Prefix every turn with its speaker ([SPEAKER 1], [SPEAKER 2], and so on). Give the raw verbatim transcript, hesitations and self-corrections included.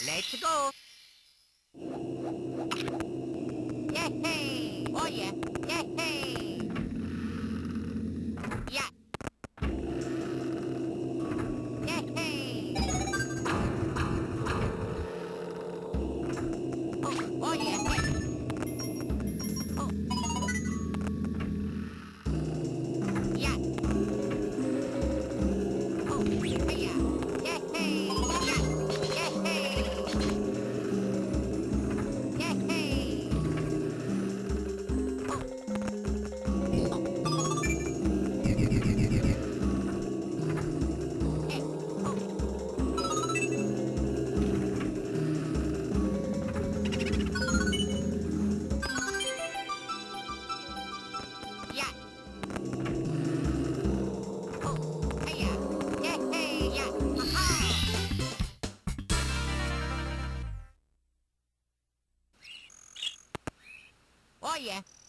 [SPEAKER 1] Let's go. Yay! Oh yeah! Yay! Yeah! Yay! Oh, oh yeah! Oh. Yeah! Oh, yeah! Yay! Yeah! Yay! Yay! Yeah! Oh, yeah! Yay! Yeah! Aha! Oh yeah!